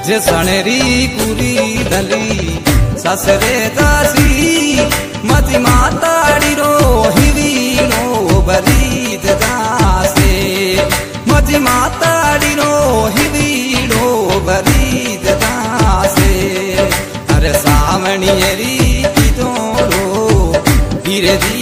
सनेरी पूरी दली ससरे दासी मति माताड़ी रो हिवीनो बरीद दासे मति माताड़ी रो हिवीनो बरीद दासे अरे सावणियरी की तोरो धीरे धीरे